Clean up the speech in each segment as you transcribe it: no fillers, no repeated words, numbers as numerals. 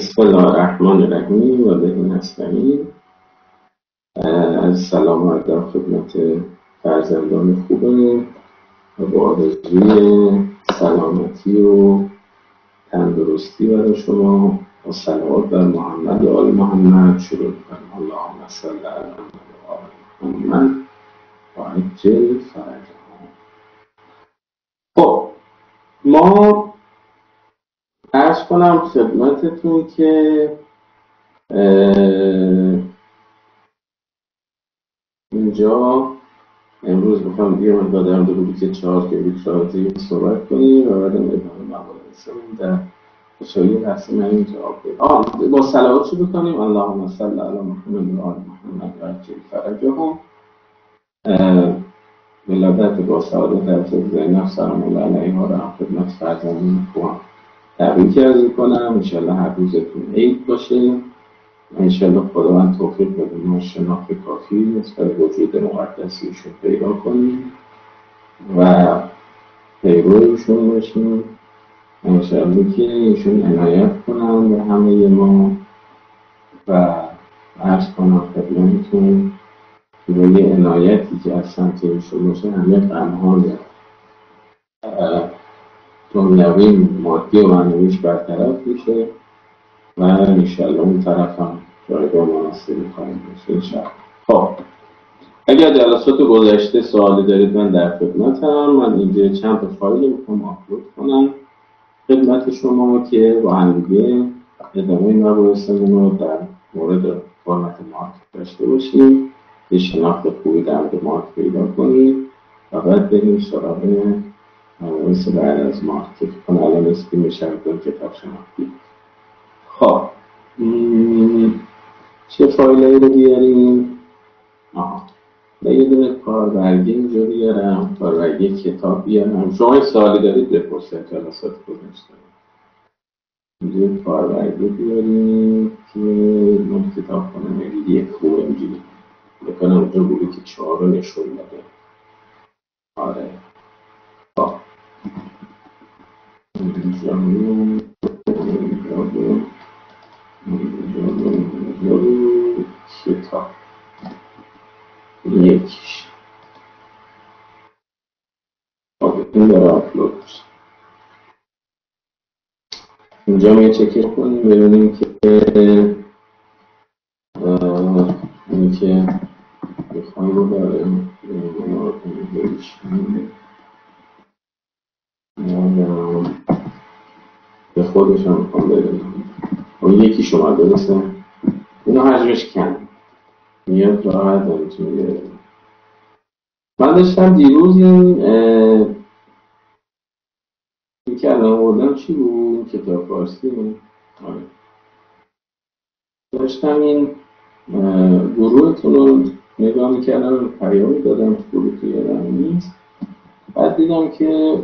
بسم الله الرحمن الرحیم و به نستعین. از سلام و ادب خدمت فرزندان خوبه و با آرزوی سلامتی و تندرستی برای شما و صلوات بر محمد و آل محمد شروع کنیم. اللهم صل علی محمد و آل محمد و عجل فرجهم. خب ما عرض کنم خدمتتون که اینجا امروز بخوام یه مقدار در مورد که 4 کلیدی صحبت کنیم و بعد ادامه مباحثمون در اشاره بحث من اینجا بدیم. با صلوات شروع کنیم. اللهم صل علی محمد و آل محمد و عجل فرجهم. ولادت با سعادت حضرت زینب سلام الله علیها را خدمت فرزندان خوبم تبریک عرض کنم. انشالله هر روزتون عید باشه. انشالله خداوند توفیق بده ما شناخت کافی نسبت وجود مقدسیشون پیدا کنیم و پیرویشون باشیم. انشالله که ایشون عنایت کنم به همه ما و عرض کنم خدمتتون که با یه عنایتی که از سمت ایشون باشه همه غم‌های دنیوی مادی و معنویش برطرف میشه و انشالله اون طرف هم جایگاه مناسبی خواهیم باشه انشالله. خب اگر جلسات گذشته سوالی دارید من در خدمتم. من اینجا چند تا فایل میخوام آپلود کنم خدمت شما که با هم دیگه ادامه مباحثمون رو در مورد فرمت مارک داشته باشیم، یه شناخت خوبی در مورد مارک پیدا کنید و بعد بریم سراغ مباحث بعد از مارک که الان اسمی شبکه کتاب شناختی. خب چه فایلایی رو بیاریم؟ یه دونه کاربرگی اینجا بیارم، کاربرگی کتاب بیارم. شما سوالی دارید بپرسید جلسات گذشته. اینجا کاربرگی بیاریم که من کتاب کنم یک خوب اینجوری بکنم اونجا بوده که 4 رو نشون بده. آره خب اینجا کتاب یکیش این داره آپلود میشه. اینجا می چک کنیم ببینیم که اینی که میخوایم رو داره به خودش هم میخوام ببینم اون یکی شما درسته اینو حجمش کم میاد راحت میتونی ببینیم. من داشتم دیروز این که الان بردم چی بود؟ کتاب فارسی. داشتم این گروهتون رو نگاه میکردم، پیامی دادم تو گروه که یادم نیست. بعد دیدم که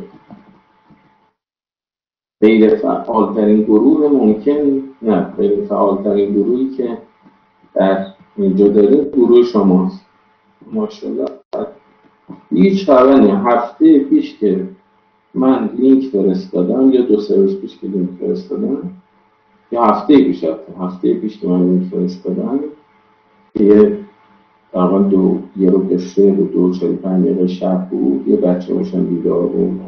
غیر فعالترین گروه ممکن نه غیر فعالترین گروهی که در اینجا داریم گروه شماست. ماشاءالله هیچ خبری هفته پیش که من لینک فرستادم یا 2-3 روز پیش که لینک فرستادم یا هفته پیش که من لینک فرستادم که تقریبا یه رو به 3 و 2:45 دقیقه شب بود. یه بچه باشن بیدار بود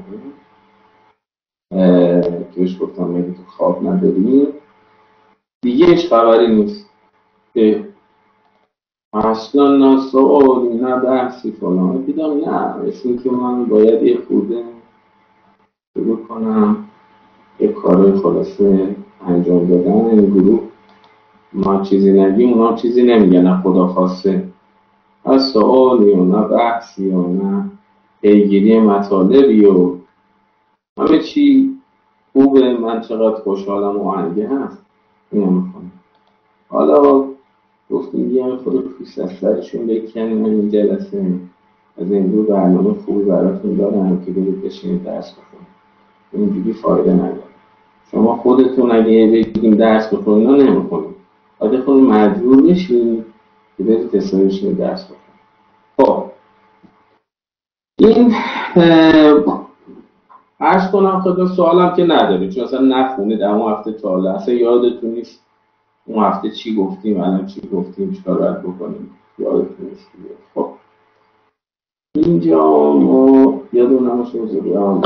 که بهش گفتم مگه تو خواب نداری؟ دیگه هیچ خبری نیست که اصلا نه سوالی نه بحثی فلان. دیدم نه اشون که من باید یه خورده شروع کنم یه کار خلاصه انجام دادن این گروه. ما چیزی نگیم اونا چیزی نمیگن، نه خدا خواسته از سوالی و نه بحثی و نه پیگیری مطالبی و همه چی خوبه. من چقدر خوشحالم و آهنگه هست اینو میکنم. حالا گفتیم یه خود پوست از سرشون بکنیم. این جلسه از این دو برنامه خوبی براتون دارم که برید بشینید درس بخونید. اینجوری فایده نداره. شما خودتون اگه بگیم درس بخونید نه نمیخونید، باید خود مجبور بشید که برید تسایشون درس بخونید. خب این عرض کنم خودم سوالم که نداری چون اصلا نخونید اما هفته تا حالا اصلا یادتون نیست اون هفته چی گفتیم الان چی گفتیم چیکار باید بکنیم یادتون نیست دیگه. خب اینجا ما یادمون حضوری ها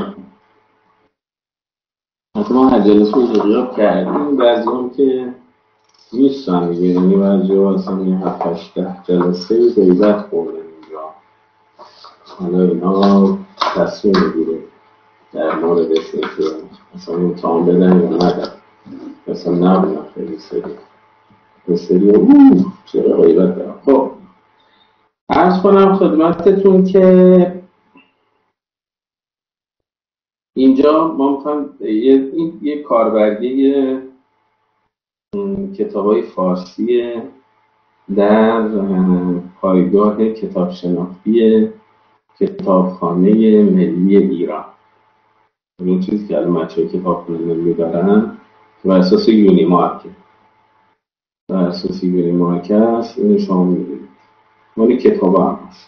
حتی ما هر جلسه حضوری ها کردیم بعضی هم که نیستن دیگه یعنی بعضی ها اصلا یه 7-8 جلسه غیبت خوردن اینجا حالا اینا تصمیم میگیره در موردشون که اصلا امتحان بدن یا ندن اصلا نبودن خیلی سری چرا غیبت دارم. خب عرض کنم خدمتتون که اینجا ما میخوایم یه کاربردی کتابای فارسی در پایگاه کتابشناسی کتابخانه ملی ایران. اون چیزی که الان بچه‌های کتابخانه ملی دارن بر اساس یونیمارک هست اینو شما می‌بینید مال کتاب هم هست.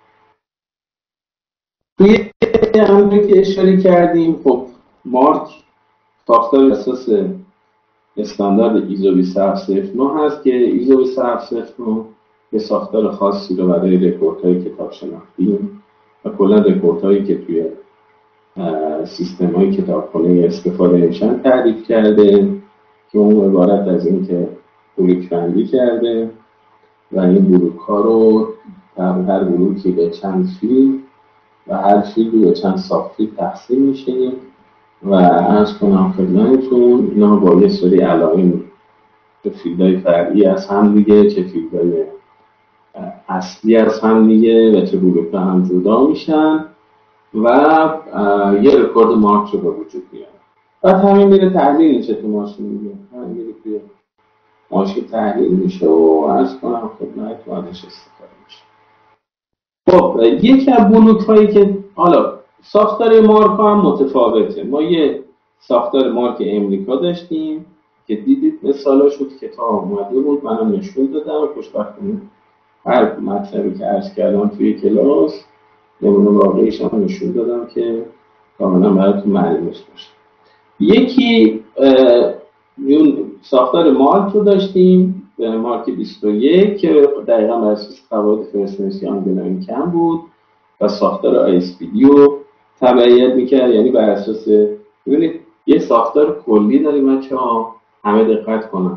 توی همونی که اشاره کردیم خب مارک ساختار اساس استاندارد ایزو 2709 هست که ایزو 2709 یه ساختار خاصی رو برای رپورت‌های کتاب شناختی و کلا رپورت‌هایی که توی سیستم‌های کتابخانه استفاده میشن تعریف کرده که اون عبارت از این که بلوک بندی کرده و این بلوک‌ها رو هر بلوکی به چند فیلد و هر فیلدی به چند ساب فیلد تقسیم میشه و عرض کنم خدمتتون اینا با یه سری علائم چه فیلدهای فرعی از هم دیگه چه فیلدهای اصلی از هم دیگه و چه بلوک‌ها هم جدا میشن و یه رکورد مارک رو به وجود میاره. بعد همین میره تحلیل میشه تو ماشین دیگه همین میره توی ماشین تحلیل میشه و عرض کنم خدمتتون ازش استفاده میشه. خب یکی از بلوک‌هایی که حالا ساختار مارک هم متفاوته. ما یه ساختار مارک امریکا داشتیم که دیدید مثالاش بود کتاب اومده بود منم نشون دادم و خوشبختانه هر مطلبی که عرض کردم توی کلاس نمونه واقعیش هم نشون دادم که کاملا براتون معلومش باشه. یکی ساختار مارک رو داشتیم به مارک 21 که دقیقا بر اساس قواعد فرستنسی آنگلایی کم بود و ساختار آیسپیدی رو تبعیت میکرد یعنی بر اساس ببینید یه ساختار کلی داریم بچه‌ها همه دقت کنن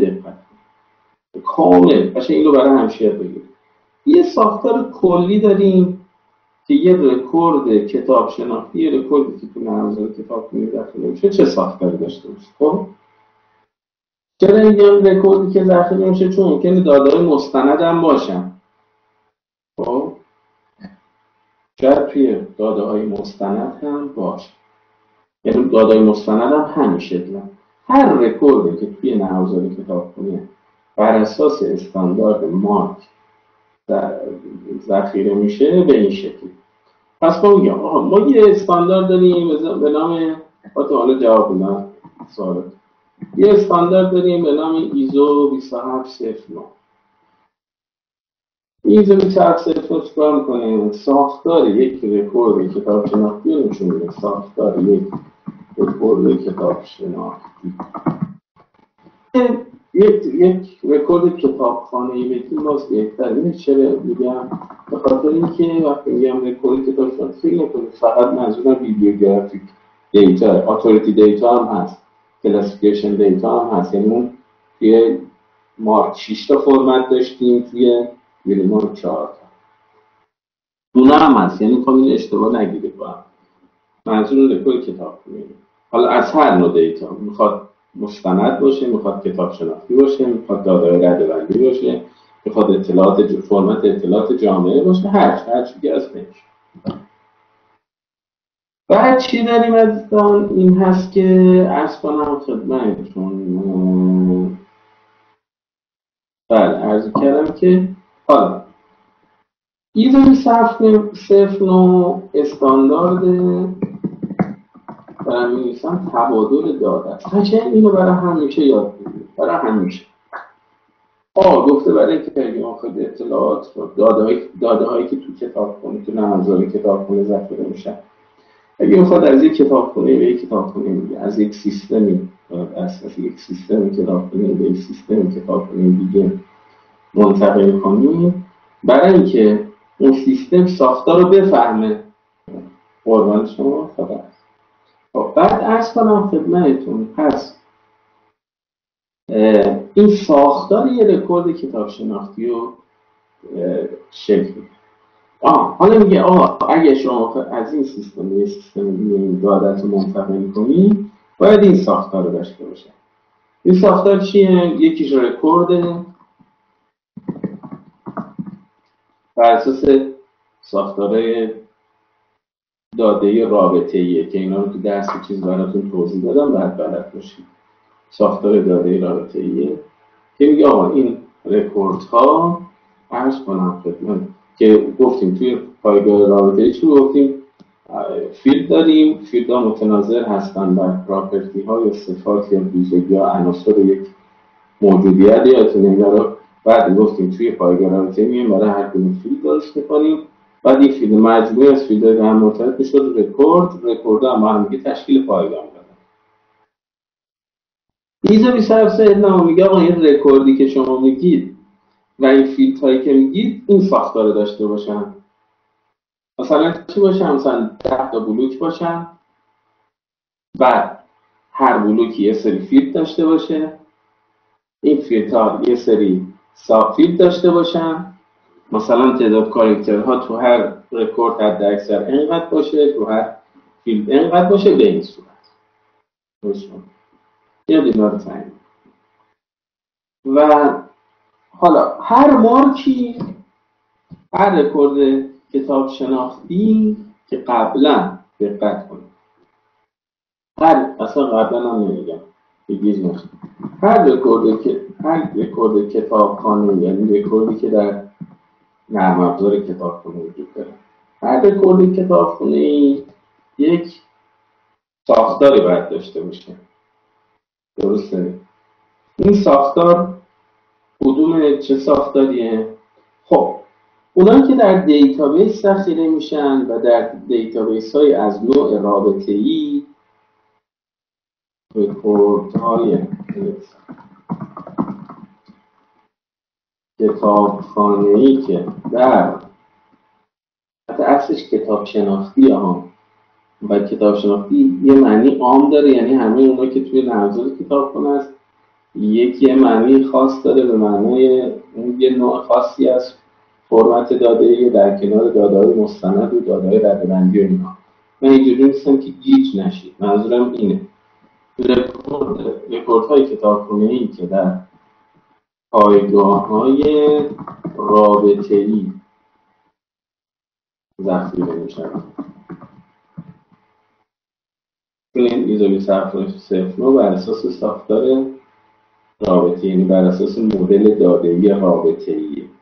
کامل باشه این رو برای همشیر بگید. یه ساختار کلی داریم که یه رکورد کتاب شناختی یه رکوردی که تو نرم‌افزار کتاب داخل میشه چه ساختاری داشته باشه. خب چرا این رکوردی که داخل میشه چون ممکنه داده‌های مستند هم باشن. خب شاید توی داده‌های مستند هم باشه یعنی داده‌های مستند هم همین شکله. هر رکوردی که توی نرم‌افزار کتابخونه بر اساس استاندارد مارک ذخیره میشه به این شکل. پس ما میگم ما یه استاندارد داریم به نام حالا جواب بدم سوالات. یه استاندارد داریم به نام ایزو 2709. ایزو 2709 چیکار میکنه؟ ساختار یک رکورد کتاب شناختی رو نشون میده. ساختار یک رکورد کتاب شناختی یک رکورد کتابخانه‌ای بگیم باز بهتره. این چرا میگم؟ به خاطر اینکه وقتی میگم رکورد کتاب شناختی فکر نکنید فقط منظورم بیبلیوگرافیک دیتا اتوریتی دیتا هم هست کلاسیفیکیشن دیتا هم هست. یعنی اون توی مارک 6 تا فرمت داشتیم توی یونیمارک 4 تا اونا هم هست یعنی خب این اشتباه نگیرید با هم. منظور رکورد کتابخانه‌ای حالا از هر نوع دیتا میخواد مستند باشه میخواد کتاب شناختی باشه میخواد داده‌های رده‌بندی باشه میخواد اطلاعات فرمت اطلاعات جامعه باشه هر چیزی از بینش. بعد چی داریم عزیزان؟ این هست که عرض کنم خدمتتون بله عرض کردم که حالا ایزو 2709 استاندارد برای می‌نویسم تبادل داده است. قشنگ اینو برای همیشه یاد بگیرید برای همیشه. گفته برای اینکه بگیم آخر اطلاعات داده هایی که تو کتابخونه تو نرم‌افزار کتابخونه ذخیره میشن اگه میخواد از یک کتابخونه به یک کتابخونه دیگه، از یک سیستمی از یک سیستم کتابخونه به یک سیستم کتابخونه دیگه منتقل کنیم، برای اینکه اون سیستم ساختار رو بفهمه. قربان شما خدا. خب بعد عرض کنم خدمتتون، پس این ساختار یه رکورد کتاب شناختی رو شکل میده. حالا میگه اگه شما از این سیستم به یه سیستم دیگه این دادت رو منتقل کنی، باید این ساختار رو داشته باشه. این ساختار چیه؟ یکیش رکورده، بر اساس ساختارهای داده رابطه‌ایه که اینا رو تو درس چیز براتون توضیح دادم، بعد بلد باشید. ساختار داده رابطه‌ایه که میگه این رکوردها عرض کنم خدمت که گفتیم توی پایگاه رابطه‌ای چی گفتیم؟ فیلد داریم، فیلدها متناظر هستن بر پراپرتی ها یا صفات یا ویژگی یا عناصر یک موجودیت. یادتونه اینا رو بعد گفتیم توی پایگاه رابطه‌ای میایم برای هر کدوم فیلد درست می‌کنیم، بعد این فیلد مجموعه از فیلدهای به هم مرتبط می‌شد رکورد هم با هم دیگه تشکیل پایگاه می‌دادن. ایزو 27 ادامه میگه این رکوردی که شما میگید و این فیلدهایی که میگید این ساختار رو داشته باشن. مثلا چی باشه؟ مثلا 10 تا بلوک باشن، بعد هر بلوکی یه سری فیلد داشته باشه، این فیلدها یه سری ساب فیلد داشته باشن، مثلا تعداد کاراکترها تو هر رکورد حد اکثر اینقدر باشه، تو هر فیلد اینقدر باشه، به این صورت. یاد اینا رو فهمید. و حالا هر مارکی، هر رکورد کتاب شناختی که قبلا دقت کنید، اصلا قبلا هم نمیگم بگیز نشد، هر رکورد کتابخانه، یعنی رکوردی که در نرم افزار کتابخانه وجود داره، هر رکورد کتابخانه یک ساختاری باید داشته باشه. درسته؟ این ساختار چه ساختاریه؟ خب اونایی که در دیتابیس ذخیره میشن و در دیتابیس های از نوع رابطه‌ای، رکوردهای کتابخانه‌ای که در اصلش کتاب شناختی ها، و کتاب شناختی یه معنی عام داره، یعنی همه اونایی که توی نرم‌افزار کتابخانه است، یه معنی خاص داره به معنای یه نوع خاصی از فرمت داده در کنار داده‌های مستند و داده‌های رده‌بندی و اینا. من اینجوری نیستم که گیج نشید، منظورم اینه رکوردهای کتابخانه‌ای که در پایگاه‌های رابطه‌ای ذخیره می‌شوند. این ایزو 2709 بر اساس ساختار رابطه‌ای، یعنی بر اساس مدل داده‌ای رابطه‌ای.